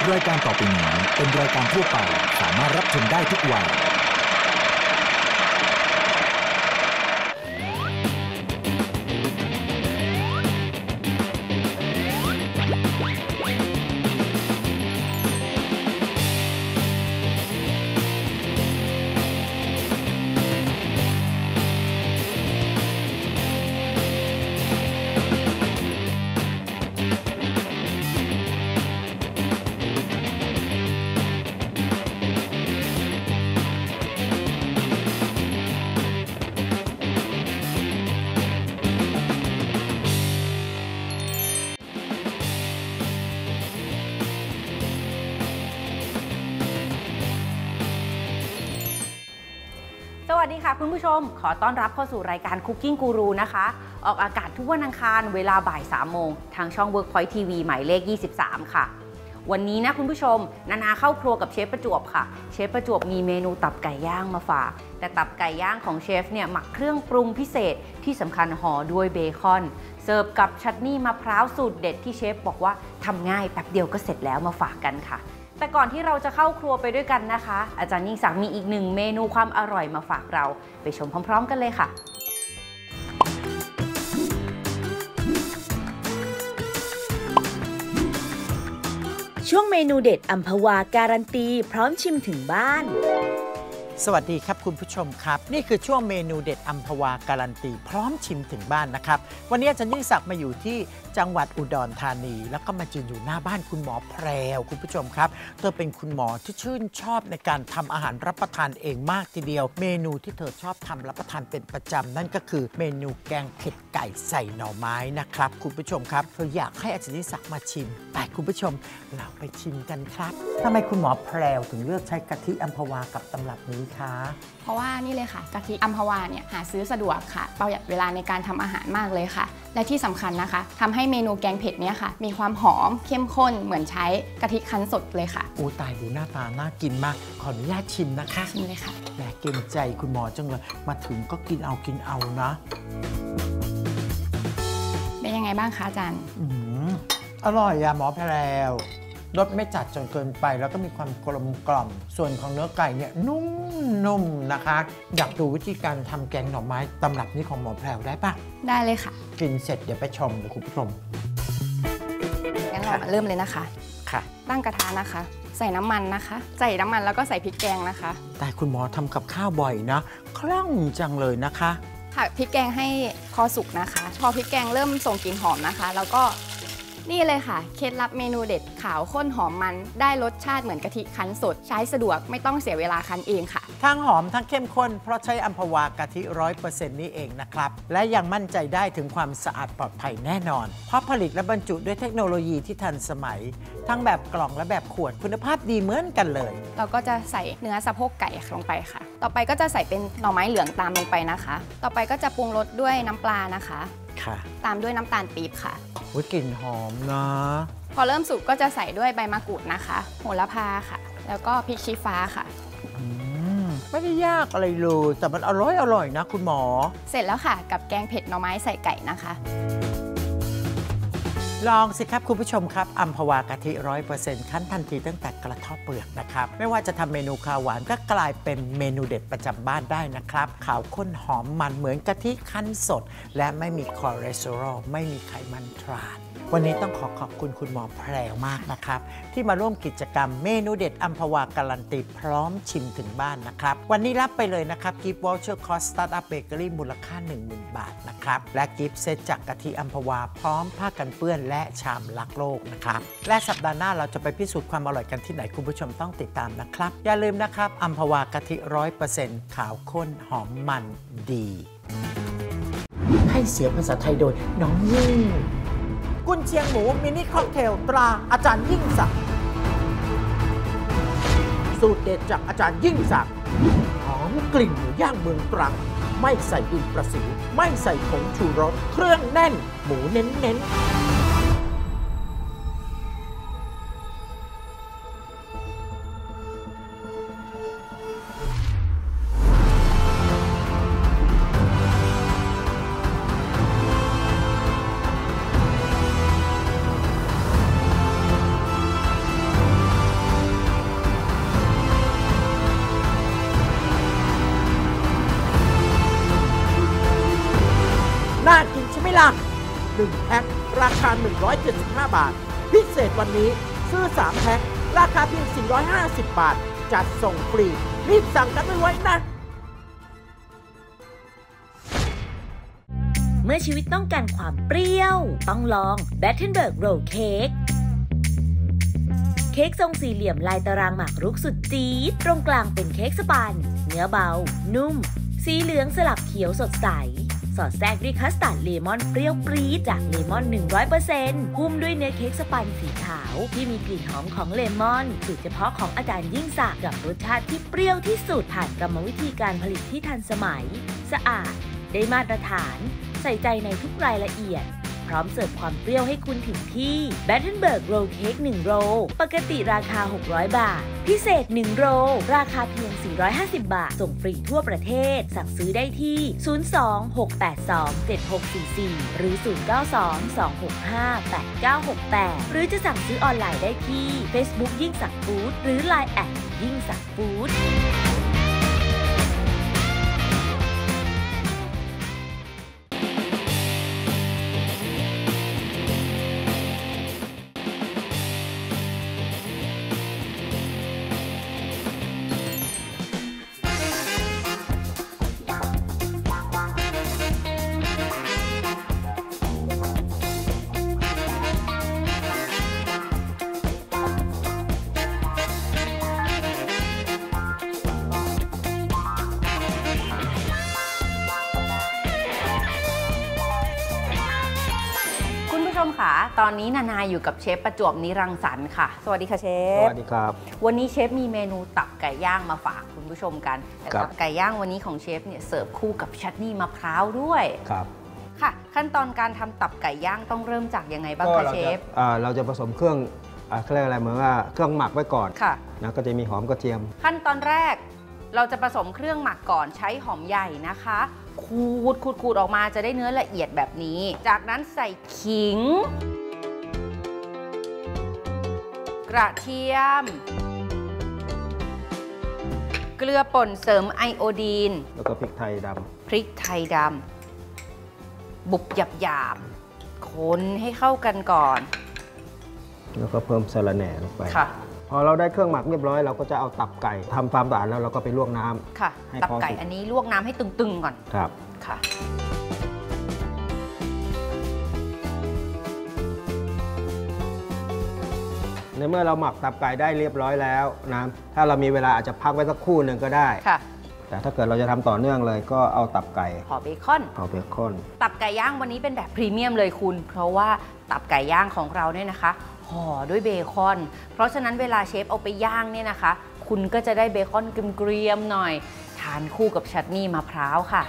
รายการต่อไปนี้เป็นรายการทั่วไปสามารถรับชมได้ทุกวัยสวัสดีค่ะคุณผู้ชมขอต้อนรับเข้าสู่รายการ Cooking Guru นะคะออกอากาศทุกวันอังคารเวลาบ่าย 3 โมงทางช่อง Workpoint TV หมายเลข 23 ค่ะวันนี้นะคุณผู้ชมนาเข้าครัวกับเชฟประจวบค่ะเชฟประจวบมีเมนูตับไก่ย่างมาฝากแต่ตับไก่ย่างของเชฟเนี่ยหมักเครื่องปรุงพิเศษที่สำคัญห่อด้วยเบคอนเสิร์ฟกับชัตนี่มะพร้าวสูตรเด็ดที่เชฟบอกว่าทำง่ายแป๊บเดียวก็เสร็จแล้วมาฝากกันค่ะแต่ก่อนที่เราจะเข้าครัวไปด้วยกันนะคะอาจารย์ยิ่งศักดิ์มีอีกหนึ่งเมนูความอร่อยมาฝากเราไปชมพร้อมๆกันเลยค่ะช่วงเมนูเด็ดอัมพวาการันตีพร้อมชิมถึงบ้านสวัสดีครับคุณผู้ชมครับนี่คือช่วงเมนูเด็ดอัมพวาการันตีพร้อมชิมถึงบ้านนะครับวันนี้อาจารย์ยิ่งศักดิ์มาอยู่ที่จังหวัดอุดรธานีแล้วก็มายืนอยู่หน้าบ้านคุณหมอแพรวคุณผู้ชมครับเธอเป็นคุณหมอที่ชื่นชอบในการทำอาหารรับประทานเองมากทีเดียวเมนูที่เธอชอบทำรับประทานเป็นประจำนั่นก็คือเมนูแกงเผ็ดไก่ใส่หน่อไม้นะครับคุณผู้ชมครับเธออยากให้อาจารย์ยิ่งศักดิ์มาชิมแต่คุณผู้ชมเราไปชิมกันครับทำไมคุณหมอแพรวถึงเลือกใช้กะทิอัมพวากับตำรับนี้คะเพราะว่านี่เลยค่ะกะทิอัมพวาเนี่ยหาซื้อสะดวกค่ะประหยัดเวลาในการทำอาหารมากเลยค่ะและที่สำคัญนะคะทำให้เมนูแกงเผ็ดเนี่ยค่ะมีความหอมเข้มข้นเหมือนใช้กะทิคั้นสดเลยค่ะโอ้ตายดูหน้าตาน่ากินมากขออนุญาตชิมนะคะชิมเลยค่ะแหมเกรงใจคุณหมอจังเลยมาถึงก็กินเอานะเป็นยังไงบ้างคะอาจารย์อร่อยอะหมอแพรวรสไม่จัดจนเกินไปแล้วก็มีความกลมกล่อมส่วนของเนื้อไก่เนี่ยนุ่มนะคะอยากดูวิธีการทำแกงหน่อไม้ตำรับนี้ของหมอแพรวได้ปะได้เลยค่ะกินเสร็จเดี๋ยวไปชมเดี๋ยวคุณผู้ชมงั้นเรามาเริ่มเลยนะคะค่ะตั้งกระทะนะคะใส่น้ำมันนะคะใส่น้ำมันแล้วก็ใส่พริกแกงนะคะแต่คุณหมอทำกับข้าวบ่อยนะคล่องจังเลยนะคะผัดพริกแกงให้พอสุกนะคะพอพริกแกงเริ่มส่งกลิ่นหอมนะคะแล้วก็นี่เลยค่ะเคล็ดลับเมนูเด็ดขาวข้นหอมมันได้รสชาติเหมือนกะทิคั้นสดใช้สะดวกไม่ต้องเสียเวลาคั้นเองค่ะทั้งหอมทั้งเข้มข้นเพราะใช้อัมพวากะทิ 100% นี่เองนะครับและยังมั่นใจได้ถึงความสะอาดปลอดภัยแน่นอนเพราะผลิตและบรรจุด้วยเทคโนโลยีที่ทันสมัยทั้งแบบกล่องและแบบขวดคุณภาพดีเหมือนกันเลยเราก็จะใส่เนื้อสะโพกไก่ลงไปค่ะต่อไปก็จะใส่เป็นหน่อไม้เหลืองตามลงไปนะคะต่อไปก็จะปรุงรสด้วยน้ำปลานะคะตามด้วยน้ำตาลปี๊บค่ะกลิ่นหอมนะพอเริ่มสุกก็จะใส่ด้วยใบมะกรูดนะคะโหระพาค่ะแล้วก็พริกชี้ฟ้าค่ะไม่ได้ยากอะไรเลยแต่มันอร่อยนะคุณหมอเสร็จแล้วค่ะกับแกงเผ็ดหน่อไม้ใส่ไก่นะคะลองสิครับคุณผู้ชมครับอัมพวากะทิ 100% คั้นทันทีตั้งแต่กระเทาะเปลือกนะครับไม่ว่าจะทำเมนูข้าวหวานก็กลายเป็นเมนูเด็ดประจำบ้านได้นะครับขาวข้นหอมมันเหมือนกะทิคั้นสดและไม่มีคอเลสเตอรอลไม่มีไขมันทรานวันนี้ต้องขอบคุณคุณหมอแพรวมากนะครับที่มาร่วมกิจกรรมเมนูเด็ดอัมพวาการันตีพร้อมชิมถึงบ้านนะครับวันนี้รับไปเลยนะครับกิฟต์วอลเชอร์คอสตาร์ทอัพเบเกอรี่มูลค่า 10,000 บาทนะครับและกิฟต์เซตจากกะทิอัมพวาพร้อมผ้ากันเปื้อนและชามรักโลกนะครับและสัปดาห์หน้าเราจะไปพิสูจน์ความอร่อยกันที่ไหนคุณผู้ชมต้องติดตามนะครับอย่าลืมนะครับอัมพวากะทิ 100% ขาวข้นหอมมันดีให้เสียงภาษาไทยโดยน้องยิ่งกุนเชียงหมูมินิค็อกเทลตราอาจารย์ยิ่งศักดิ์สูตรเด็ดจากอาจารย์ยิ่งศักดิ์หอมกลิ่นหมูย่างเมืองตรังไม่ใส่ดินประสิวไม่ใส่ผงชูรสเครื่องแน่นหมูเน้นล่ะ1แพ็คราคา175 บาทพิเศษวันนี้ซื้อ3แพ็คราคาเพียง450 บาทจัดส่งฟรีรีบสั่งกันไว้นะเมื่อชีวิตต้องการความเปรี้ยวต้องลอง Battenberg Roll Cake เค้กทรงสี่เหลี่ยมลายตารางหมากรุกสุดจี๊ดตรงกลางเป็นเค้กสปันเนื้อเบานุ่มสีเหลืองสลับเขียวสดใสสอดแทรกด้วยคัสตาร์ดเลมอนเปรี้ยวปรี๊ดจากเลมอน 100% หุ้มด้วยเนื้อเค้กสปันสีขาวที่มีกลิ่นหอมของเลมอนสูตรเฉพาะของอาจารย์ยิ่งศักดิ์กับรสชาติที่เปรี้ยวที่สุดผ่านกรรมวิธีการผลิตที่ทันสมัยสะอาดได้มาตรฐานใส่ใจในทุกรายละเอียดพร้อมเสิร์ฟความเปรี้ยวให้คุณถึงที่ Battenberg Roll Cake 1 โรลปกติราคา600 บาทพิเศษ1โรลราคาเพียง450 บาทส่งฟรีทั่วประเทศสั่งซื้อได้ที่02-682-7644หรือ0922658968หรือจะสั่งซื้อออนไลน์ได้ที่ Facebook ยิ่งศักดิ์ฟู้ดหรือ Line@ ยิ่งศักดิ์ฟู้ดค่ะตอนนี้นานาอยู่กับเชฟประจวบนิรังสรรค์ค่ะสวัสดีค่ะเชฟสวัสดีครับวันนี้เชฟมีเมนูตับไก่ย่างมาฝากคุณผู้ชมกันแต่ตับไก่ย่างวันนี้ของเชฟเนี่ยเสิร์ฟคู่กับชัตนี่มะพร้าวด้วยครับค่ะขั้นตอนการทำตับไก่ย่างต้องเริ่มจากยังไงบ้างคะเชฟเราจะผสมเครื่องเรียกอะไรเหมือนว่าเครื่องหมักไว้ก่อนค่ะนะก็จะมีหอมกระเทียมขั้นตอนแรกเราจะผสมเครื่องหมักก่อนใช้หอมใหญ่นะคะขูดออกมาจะได้เนื้อละเอียดแบบนี้จากนั้นใส่ขิงกระเทียมเกลือป่นเสริมไอโอดีนแล้วก็พริกไทยดำบุบหยาบคนให้เข้ากันก่อนแล้วก็เพิ่มสะระแหน่ลงไปค่ะพอเราได้เครื่องหมักเรียบร้อยเราก็จะเอาตับไก่ทำความสะอาดแล้วเราก็ไปลวกน้ำค่ะตับไก่อันนี้ลวกน้ำให้ตึงๆก่อนครับค่ะในเมื่อเราหมักตับไก่ได้เรียบร้อยแล้วนะถ้าเรามีเวลาอาจจะพักไว้สักครู่หนึ่งก็ได้ค่ะแต่ถ้าเกิดเราจะทำต่อเนื่องเลยก็เอาตับไก่ห่อเบคอนตับไก่ย่างวันนี้เป็นแบบพรีเมียมเลยคุณเพราะว่าตับไก่ย่างของเราเนี่ยนะคะห่อด้วยเบคอนเพราะฉะนั้นเวลาเชฟเอาไปย่างเนี่ยนะคะคุณก็จะได้เบคอนเกรียมๆหน่อยทานคู่กับชัตนี่มะพร้าวค่ะ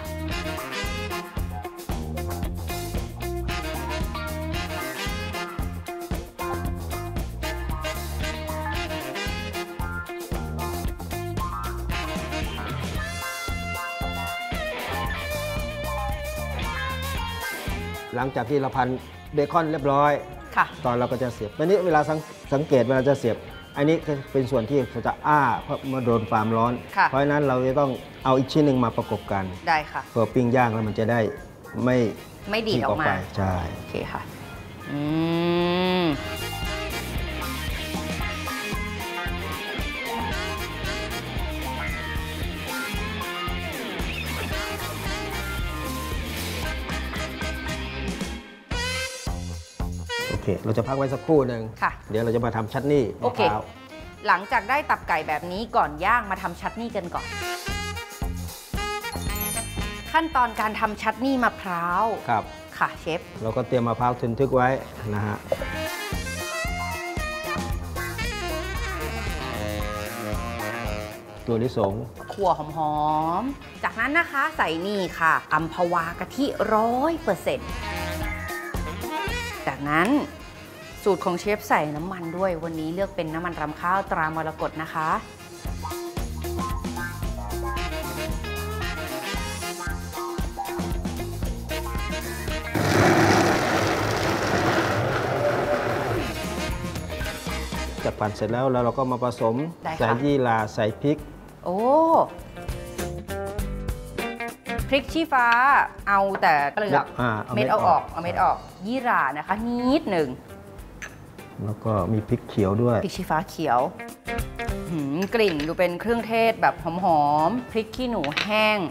หลังจากที่เราพันเบคอนเรียบร้อยตอนเราก็จะเสียบตอนนี้เวลาสังเกตเวลาจะเสียบอันนี้เป็นส่วนที่จะเพราะมาโดนความร้อนเพราะฉะนั้นเราจะต้องเอาอีกชิ้นหนึ่งมาประกบกันได้ค่ะเพื่อปิ้งย่างแล้วมันจะได้ไม่ดีดออกมาใช่โอเคค่ะเราจะพักไว้สักครู่หนึ่งเดี๋ยวเราจะมาทำชัตนี่มะพร้าวหลังจากได้ตับไก่แบบนี้ก่อนย่างมาทำชัตนี่กันก่อนขั้นตอนการทำชัตนี่มะพร้าวครับค่ะเชฟเราก็เตรียมมะพร้าวทึนทึกไว้นะฮะตัวลิสงขั่วหอมๆจากนั้นนะคะใส่นี่ค่ะอัมพวากะทิ 100%จากนั้นสูตรของเชฟใส่น้ำมันด้วยวันนี้เลือกเป็นน้ำมันรำข้าวตรามรกตนะคะจัดปั่นเสร็จแล้วเราก็มาผสมใส่ยี่หร่าใส่พริกโอ้พริกชี้ฟ้าเอาแต่เปลือกเอาเม็ดเอาออกเอาเม็ดออกยี่หร่านะคะนิดหนึ่งแล้วก็มีพริกเขียวด้วยพริกชี้ฟ้าเขียวกลิ่นดูเป็นเครื่องเทศแบบหอมๆพริกขี้หนูแห้ง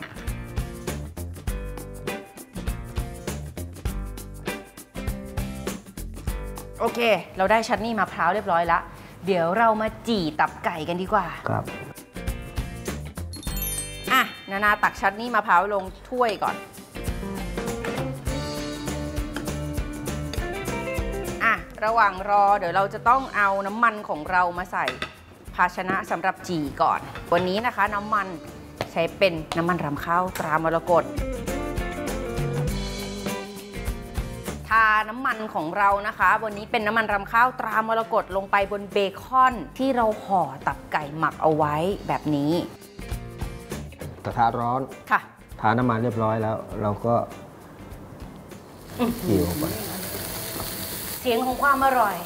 โอเคเราได้ชัตนี่มะพร้าวเรียบร้อยแล้วเดี๋ยวเรามาจี่ตับไก่กันดีกว่าครับนาตักชัตนี่มะพร้าวลงถ้วยก่อนระหว่างรอเดี๋ยวเราจะต้องเอาน้ำมันของเรามาใส่ภาชนะสำหรับจี่ก่อนวันนี้นะคะน้ำมันใช้เป็นน้ำมันรำข้าวตรามรกตทาน้ำมันของเรานะคะวันนี้เป็นน้ำมันรำข้าวตรามรกตลงไปบนเบคอนที่เราห่อตับไก่หมักเอาไว้แบบนี้กระทะร้อนค่ะทาน้ำมันเรียบร้อยแล้วเราก็จี่ลงไปเสียงของความอร่อย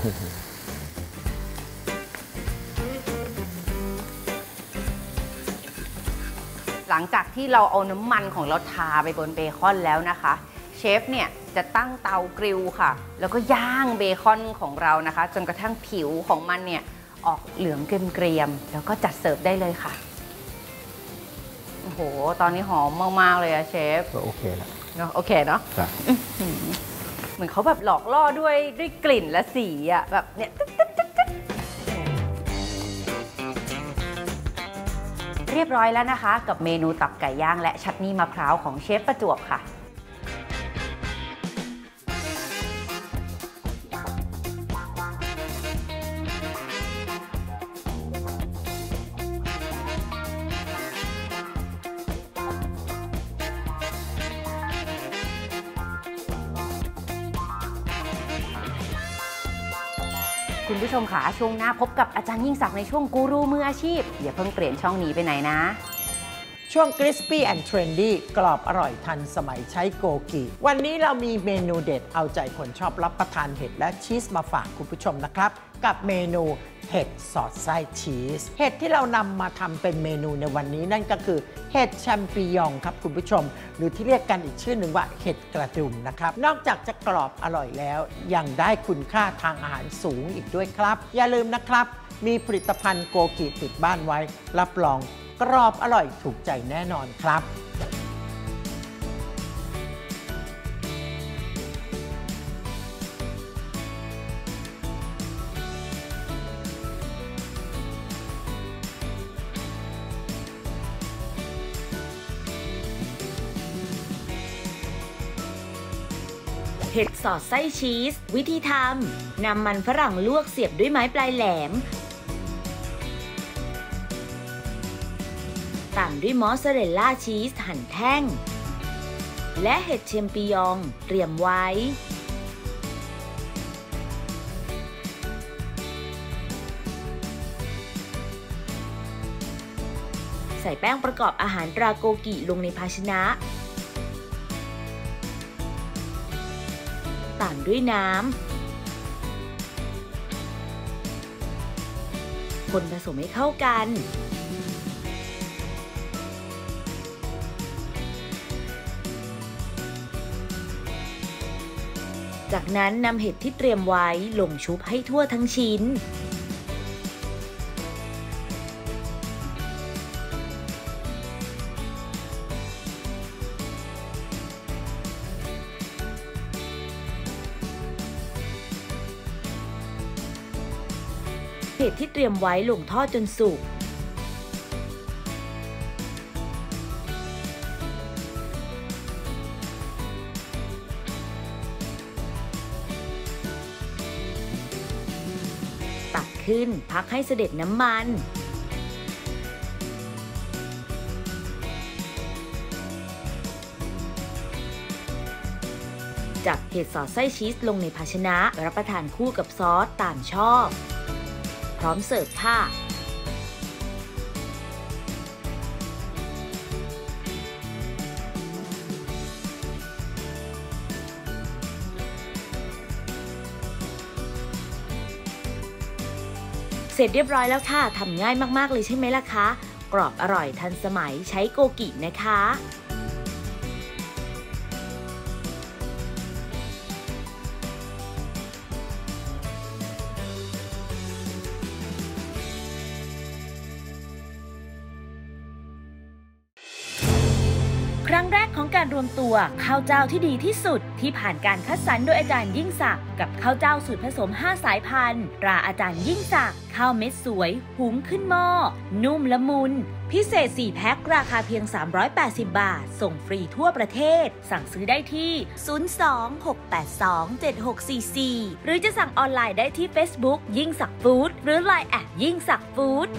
หลังจากที่เราเอาน้ำมันของเราทาไปบนเบคอนแล้วนะคะเชฟเนี่ยจะตั้งเตากริลค่ะแล้วก็ย่างเบคอนของเรานะคะจนกระทั่งผิวของมันเนี่ยออกเหลืองเกรียมๆแล้วก็จัดเสิร์ฟได้เลยค่ะโอ้โหตอนนี้หอมมากๆเลยอะเชฟก็โอเคแล้วโอเคเนาะเหมือนเขาแบบหลอกล่อด้วยกลิ่นและสีอะแบบเนี่ยเรียบร้อยแล้วนะคะกับเมนูตับไก่ย่างและชัตนี่มะพร้าวของเชฟประจวบค่ะ คุณผู้ชมค่ะช่วงหน้าพบกับอาจารย์ยิ่งศักดิ์ในช่วงกูรูมืออาชีพอย่าเพิ่งเปลี่ยนช่องนี้ไปไหนนะช่วง Crispy and Trendy กรอบอร่อยทันสมัยใช้โกกิวันนี้เรามีเมนูเด็ดเอาใจคนชอบรับประทานเห็ดและชีสมาฝากคุณผู้ชมนะครับกับเมนูเห็ดสอดไส้ชีสเห็ดที่เรานำมาทำเป็นเมนูในวันนี้นั่นก็คือเห็ดแชมปิญองครับคุณผู้ชมหรือที่เรียกกันอีกชื่อหนึ่งว่าเห็ดกระดุมนะครับนอกจากจะกรอบอร่อยแล้วยังได้คุณค่าทางอาหารสูงอีกด้วยครับอย่าลืมนะครับมีผลิตภัณฑ์โกกิติดบ้านไว้รับรองกรอบอร่อยถูกใจแน่นอนครับเห็ดสอดไส้ชีสวิธีทำนำมันฝรั่งลวกเสียบด้วยไม้ปลายแหลมตามด้วยมอสซาเรลล่าชีสหั่นแท่งและเห็ดแชมปิญองเตรียมไว้ใส่แป้งประกอบอาหารตราโกกิลงในภาชนะตามด้วยน้ำคนผสมให้เข้ากันจากนั้นนำเห็ดที่เตรียมไว้ลงชุบให้ทั่วทั้งชิ้นเห็ดที่เตรียมไว้ลงทอดจนสุกตักขึ้นพักให้เสด็จน้ำมันจัดเห็ดสอดไส้ชีสลงในภาชนะรับประทานคู่กับซอสตามชอบพร้อมเสิร์ฟค่ะเสร็จเรียบร้อยแล้วค่ะทำง่ายมากๆเลยใช่ไหมล่ะคะกรอบอร่อยทันสมัยใช้โกกินะคะครั้งแรกของการรวมตัวข้าวเจ้าที่ดีที่สุดที่ผ่านการคัดสรรโดยอาจารย์ยิ่งศักดิ์กับข้าวเจ้าสูตรผสม5สายพันธุ์ตราอาจารย์ยิ่งศักดิ์ข้าวเม็ดสวยหุงขึ้นหม้อนุ่มละมุนพิเศษ4แพ็คราคาเพียง380 บาทส่งฟรีทั่วประเทศสั่งซื้อได้ที่ 02-682-7644 หรือจะสั่งออนไลน์ได้ที่ Facebook ยิ่งศักดิ์ฟู้ดหรือ LINE แอดยิ่งศักดิ์ฟู้ด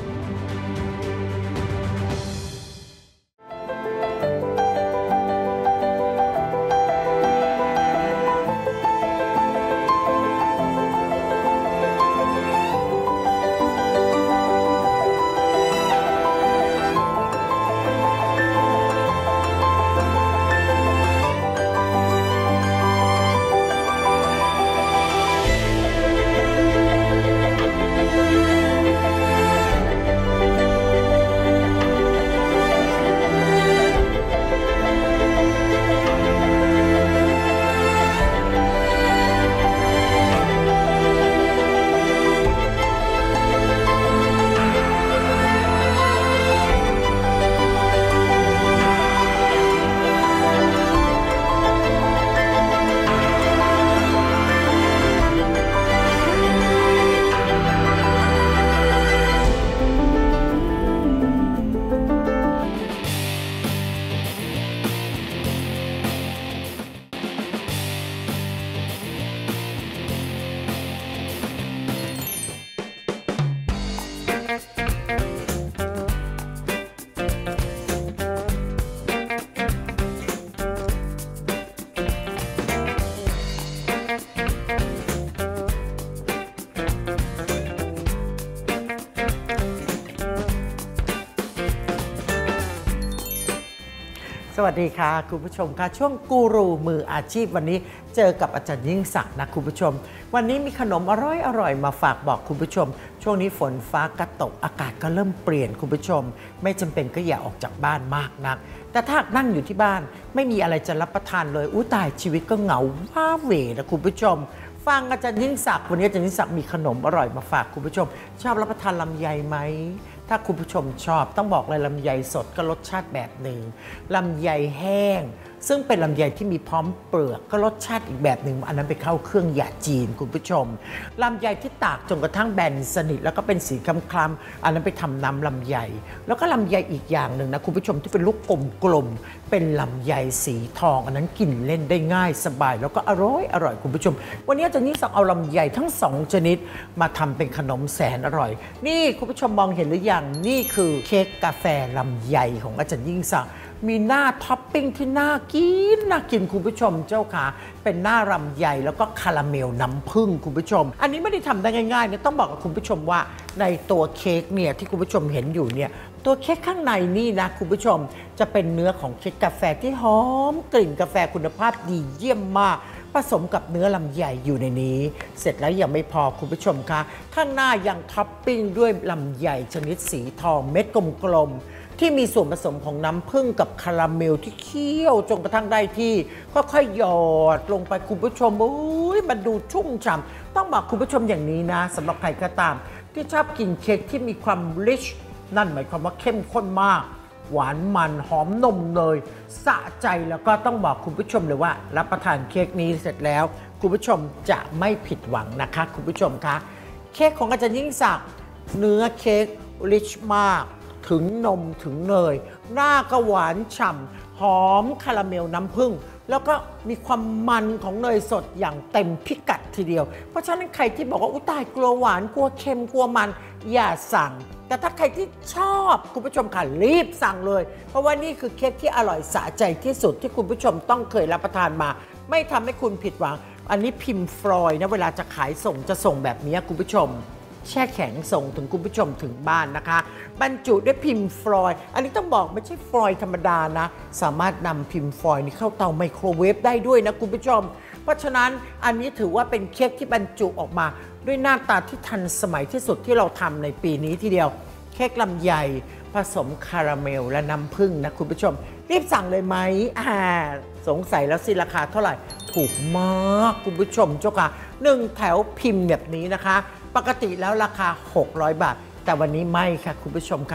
สวัสดีค่ะคุณผู้ชมค่ะช่วงกูรูมืออาชีพวันนี้เจอกับอาจารย์ยิ่งศักดิ์นะคุณผู้ชมวันนี้มีขนมอร่อยมาฝากบอกคุณผู้ชมช่วงนี้ฝนฟ้ากระตกอากาศก็เริ่มเปลี่ยนคุณผู้ชมไม่จำเป็นก็อย่าออกจากบ้านมากนักแต่ถ้านั่งอยู่ที่บ้านไม่มีอะไรจะรับประทานเลยอู้ตายชีวิตก็เหงาว้าเหวนะคุณผู้ชมฟังอาจารย์ยิ่งศักดิ์วันนี้อาจารย์ยิ่งศักดิ์มีขนมอร่อยมาฝากคุณผู้ชมชอบรับประทานลำไยไหมถ้าคุณผู้ชมชอบต้องบอกเลยลำไยสดก็รสชาติแบบหนึ่งลำไยแห้งซึ่งเป็นลำไยที่มีพร้อมเปลือกก็รสชาติอีกแบบหนึ่งอันนั้นไปเข้าเครื่องหยาจีนคุณผู้ชมลำไยที่ตากจนกระทั่งแบนสนิทแล้วก็เป็นสีคล้ำๆอันนั้นไปทำน้ำลำไยแล้วก็ลำไยอีกอย่างหนึ่งนะคุณผู้ชมที่เป็นลูกกลมๆเป็นลำไยสีทองอันนั้นกินเล่นได้ง่ายสบายแล้วก็อร่อยคุณผู้ชมวันนี้อาจารย์ยิ่งศักดิ์เอาลำไยทั้ง2ชนิดมาทำเป็นขนมแสนอร่อยนี่คุณผู้ชมมองเห็นหรือยังนี่คือเค้กกาแฟลำไยของอาจารย์ยิ่งศักดิ์มีหน้าท็อปปิ้งที่น่ากินคุณผู้ชมเจ้าค่ะเป็นหน้าลำไยแล้วก็คาราเมลน้ำผึ้งคุณผู้ชมอันนี้ไม่ได้ทำได้ง่ายๆนะต้องบอกกับคุณผู้ชมว่าในตัวเค้กเนี่ยที่คุณผู้ชมเห็นอยู่เนี่ยตัวเค้กข้างในนี่นะคุณผู้ชมจะเป็นเนื้อของเค้กกาแฟที่หอมกลิ่นกาแฟคุณภาพดีเยี่ยมมากผสมกับเนื้อลำไยอยู่ในนี้เสร็จแล้วยังไม่พอคุณผู้ชมคะข้างหน้ายังท็อปปิ้งด้วยลำไยชนิดสีทองเม็ดกลมๆที่มีส่วนผสมของน้ำผึ้งกับคาราเมลที่เคี่ยวจนกระทั่งได้ที่ค่อยๆหยอดลงไปคุณผู้ชมมันดูชุ่มฉ่ำต้องบอกคุณผู้ชมอย่างนี้นะสำหรับใครก็ตามที่ชอบกินเค้กที่มีความ rich นั่นหมายความว่าเข้มข้นมากหวานมันหอมนมเนยสะใจแล้วก็ต้องบอกคุณผู้ชมเลยว่ารับประทานเค้กนี้เสร็จแล้วคุณผู้ชมจะไม่ผิดหวังนะคะคุณผู้ชมคะเค้กของอาจารย์ยิ่งศักดิ์เนื้อเค้ก rich มากถึงนมถึงเนยหน้าก็หวานฉ่ำหอมคาราเมลน้ำผึ้งแล้วก็มีความมันของเนยสดอย่างเต็มพิกัดทีเดียวเพราะฉะนั้นใครที่บอกว่าอุ๊ยตายกลัวหวานกลัวเค็มกลัวมันอย่าสั่งแต่ถ้าใครที่ชอบคุณผู้ชมค่ะรีบสั่งเลยเพราะว่านี่คือเค้กที่อร่อยสะใจที่สุดที่คุณผู้ชมต้องเคยรับประทานมาไม่ทำให้คุณผิดหวังอันนี้พิมพ์ฟลอยด์นะเวลาจะขายส่งจะส่งแบบนี้คุณผู้ชมแช่แข็งส่งถึงคุณผู้ชมถึงบ้านนะคะบรรจุด้วยพิมพ์ฟลอยด์อันนี้ต้องบอกไม่ใช่ฟลอยด์ธรรมดานะสามารถนำพิมพ์ฟลอยด์นี้เข้าเตาไมโครเวฟได้ด้วยนะคุณผู้ชมเพราะฉะนั้นอันนี้ถือว่าเป็นเค้กที่บรรจุออกมาด้วยหน้าตาที่ทันสมัยที่สุดที่เราทำในปีนี้ทีเดียวเค้กลำไยผสมคาราเมลและน้ำผึ้งนะคุณผู้ชมรีบสั่งเลยไหมสงสัยแล้วสิราคาเท่าไหร่ถูกมากคุณผู้ชมเจ้าค่ะ1แถวพิมพ์แบบนี้นะคะปกติแล้วราคา600 บาทแต่วันนี้ไม่ค่ะคุณผู้ชมค่ะ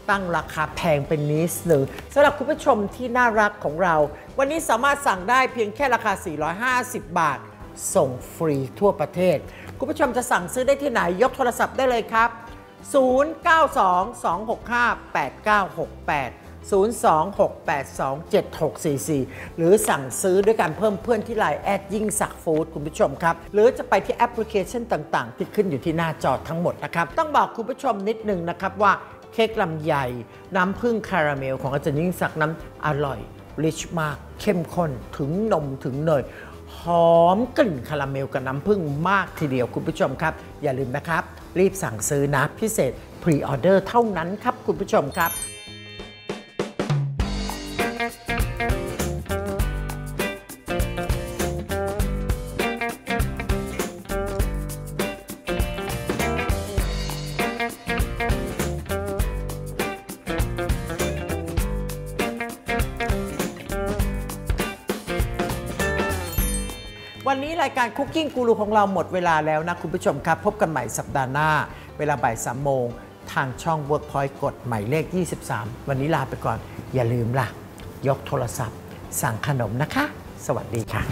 ตั้งราคาแพงเป็นนิดหนึ่งสำหรับคุณผู้ชมที่น่ารักของเราวันนี้สามารถสั่งได้เพียงแค่ราคา450 บาทส่งฟรีทั่วประเทศคุณผู้ชมจะสั่งซื้อได้ที่ไหนยกโทรศัพท์ได้เลยครับ0922688968 026827644 หรือสั่งซื้อด้วยการเพิ่มเพื่อนที่ไลน์ยิ่งศักดิ์ฟู้ดคุณผู้ชมครับหรือจะไปที่แอปพลิเคชันต่างๆที่ขึ้นอยู่ที่หน้าจอทั้งหมดนะครับต้องบอกคุณผู้ชมนิดนึงนะครับว่าเค้กลำไยน้ำผึ้งคาราเมลของอาจารย์ยิ่งศักดิ์นั้นอร่อยริชมากเข้มข้นถึงนมถึงเนยหอมกลิ่นคาราเมลกับน้ำผึ้งมากทีเดียวคุณผู้ชมครับอย่าลืมนะครับรีบสั่งซื้อนะพิเศษพรีออเดอร์เท่านั้นครับคุณผู้ชมครับวันนี้รายการคุกกิ้งกูรูของเราหมดเวลาแล้วนะคุณผู้ชมครับพบกันใหม่สัปดาห์หน้าเวลาบ่าย3 โมงทางช่อง Workpoint กดหมายเลข23วันนี้ลาไปก่อนอย่าลืมล่ะยกโทรศัพท์สั่งขนมนะคะสวัสดีค่ะ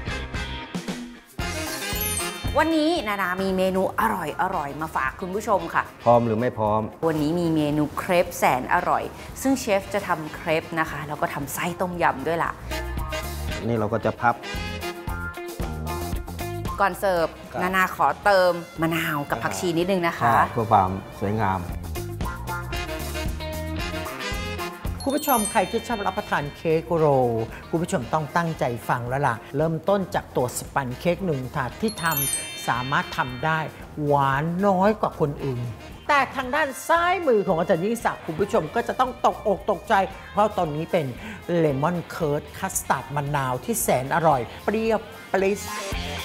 วันนี้นานามีเมนูอร่อยมาฝากคุณผู้ชมค่ะพร้อมหรือไม่พร้อมวันนี้มีเมนูเครปแสนอร่อยซึ่งเชฟจะทำเครปนะคะแล้วก็ทำไส้ต้มยำด้วยล่ะนี่เราก็จะพับก่อนเสิร์ฟนานาขอเติมมะนาวกับผักชีนิดนึงนะคะเพื่อความสวยงามคุณผู้ชมใครที่ชอบรับประทานเค้กโรลคุณผู้ชมต้องตั้งใจฟังแล้วล่ะเริ่มต้นจากตัวสปันเค้ก1 ถาดที่ทำสามารถทำได้หวานน้อยกว่าคนอื่นแต่ทางด้านซ้ายมือของอาจารย์ยิ่งศักดิ์คุณผู้ชมก็จะต้องตกอกตกใจเพราะตอนนี้เป็นเลมอนเคิร์ดคัสตาร์ดมะนาวที่แสนอร่อยเปรี้ยวปริ๊ด